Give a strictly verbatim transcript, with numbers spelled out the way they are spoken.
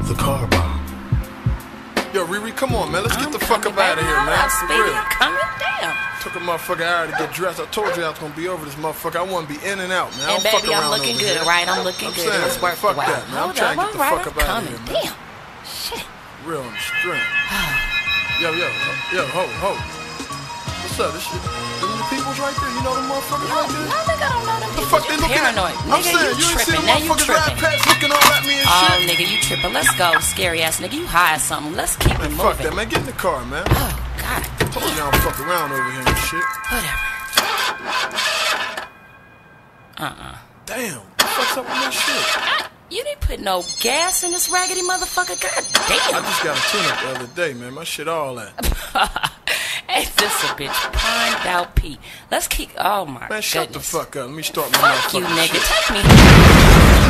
the car bomb. Yo, Riri, come on, man. Let's I'm get the fuck up right out of here, man. For real. I'm coming down. Took a motherfucker hour to get dressed. I told you I was gonna be over this motherfucker. I want to be in and out, man. And baby, I'm looking good, here. right? I'm looking I'm good. Saying, it was worth fuck a while. That, man. I'm Hold trying up, to get the right, fuck up I'm out coming. of here, man. Damn. Shit. Real on the string. Yo, yo, yo, ho, ho. What's up? This shit. Them the people's right there. You know them motherfuckers no, right there? No, nigga, I don't know them the people. fuck they looking paranoid. at? Nigga, I'm saying, you, you tripping. ain't Now seen you motherfuckers tripping. ride past looking all at me and oh, shit? Oh, nigga, you tripping. Let's go, scary ass nigga. You high or something. Let's keep man, it moving. Fuck that, man. Get in the car, man. Oh, God. I told you I don't fuck around over here and shit. Whatever. Uh-uh. Damn. What the fuck's up with that shit? I, you didn't put no gas in this raggedy motherfucker. God damn. I just got a tune-up the other day, man. My shit all that. Hey, this a bitch primed out P. Let's keep. Oh my god. Man, shut goodness. the fuck up. Let me start my Fuck you, motherfucking nigga. shit. Take me.